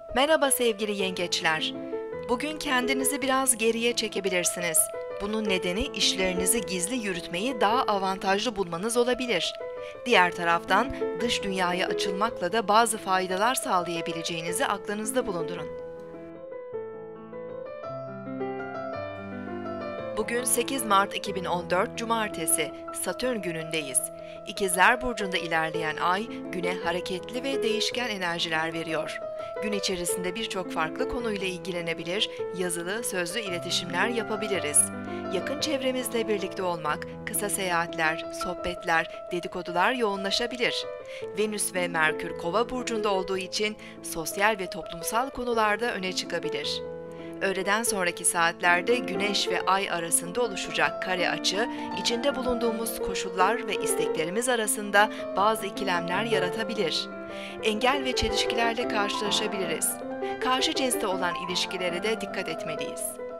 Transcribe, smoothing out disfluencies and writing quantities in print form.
Merhaba sevgili yengeçler. Bugün kendinizi biraz geriye çekebilirsiniz. Bunun nedeni işlerinizi gizli yürütmeyi daha avantajlı bulmanız olabilir. Diğer taraftan dış dünyaya açılmakla da bazı faydalar sağlayabileceğinizi aklınızda bulundurun. Bugün 8 Mart 2014 Cumartesi, Satürn günündeyiz. İkizler Burcu'nda ilerleyen ay, güne hareketli ve değişken enerjiler veriyor. Gün içerisinde birçok farklı konuyla ilgilenebilir, yazılı, sözlü iletişimler yapabiliriz. Yakın çevremizle birlikte olmak, kısa seyahatler, sohbetler, dedikodular yoğunlaşabilir. Venüs ve Merkür Kova burcunda olduğu için sosyal ve toplumsal konularda öne çıkabilir. Öğleden sonraki saatlerde Güneş ve Ay arasında oluşacak kare açı, içinde bulunduğumuz koşullar ve isteklerimiz arasında bazı ikilemler yaratabilir. Engel ve çelişkilerle karşılaşabiliriz. Karşı cinste olan ilişkilere de dikkat etmeliyiz.